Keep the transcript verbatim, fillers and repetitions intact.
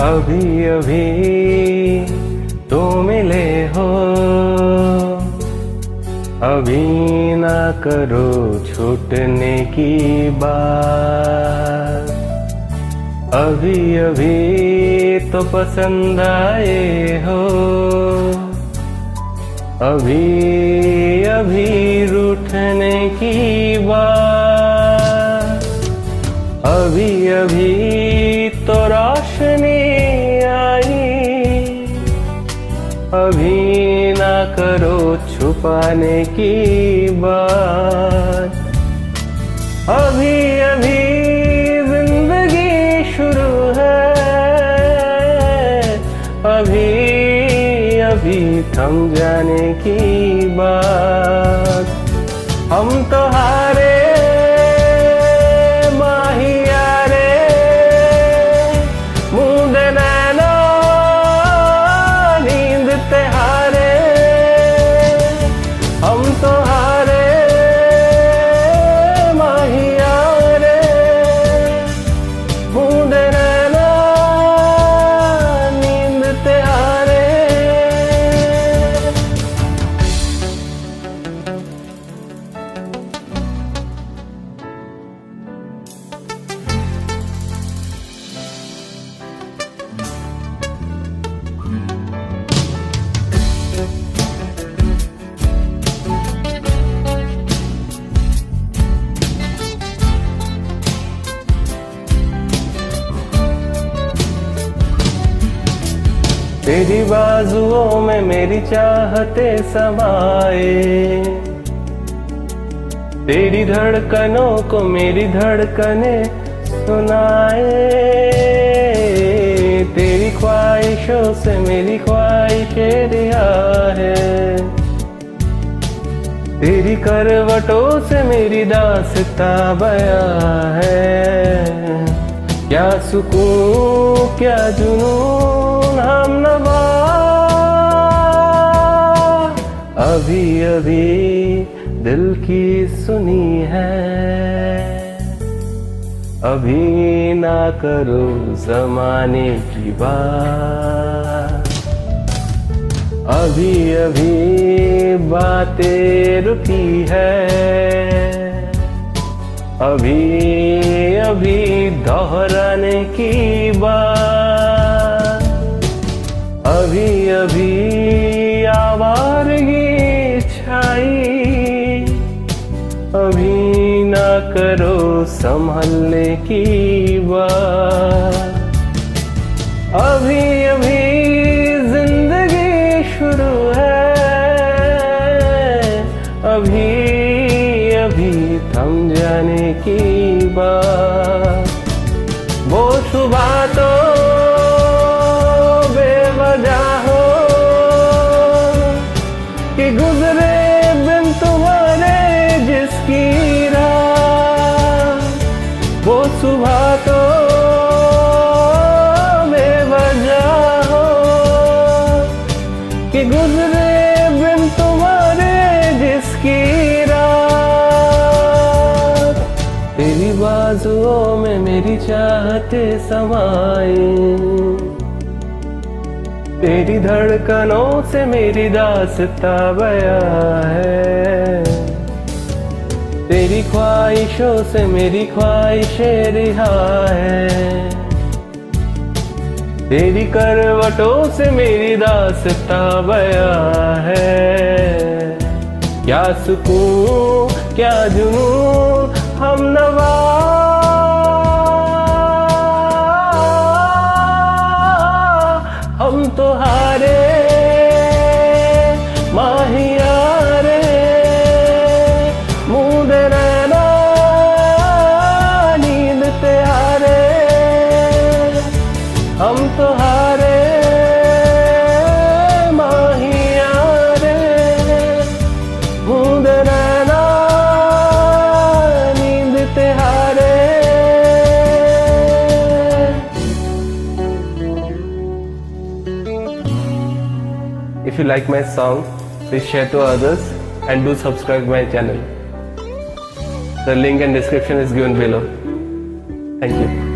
अभी अभी तो मिले हो, अभी ना करो छूटने की बात। अभी अभी तो पसंद आए हो, अभी अभी रूठने की बात। अभी अभी तो रोशनी आई, अभी ना करो छुपाने की बात। अभी अभी जिंदगी शुरू है, अभी अभी थम जाने की बात। हम तो हारे तेरी बाजुओं में मेरी चाहते समाए, तेरी धड़कनों को मेरी धड़कने सुनाए। तेरी ख्वाहिशों से मेरी ख्वाहिशें रिहा है, तेरी करवटों से मेरी दास्तां बयां है। क्या सुकून क्या जुनून हम नवा, अभी अभी दिल की सुनी है। अभी ना करो ज़माने की बात, अभी अभी बातें रुकी है। अभी अभी दोहराने की बात, अभी अभी आवारगी छाई। अभी ना करो संभलने की बात, अभी अभी जिंदगी शुरू है। अभी अभी थम जाने की बात। वो सुबह तो बेवजह हो कि गुजरे बिन तुम्हारे जिसकी राह। वो सुबह तो बेवजह हो कि गुजरे बिन तुम्हारे जिसकी तेरी बाजुओं में मेरी चाहते समाए, तेरी धड़कनों से मेरी दास्तां बयां है। तेरी ख्वाहिशों से मेरी ख्वाहिशें रिहा है, तेरी करवटों से मेरी दास्तां बयां है। क्या सुकून क्या जुनून हम नवा, हम तो हारे माहियारे। मूंद रहना नींद ते हारे, हम तो हारे माहियारे। मूंद रहना If you like my song, please share to others and do subscribe my channel. The link and description is given below. Thank you.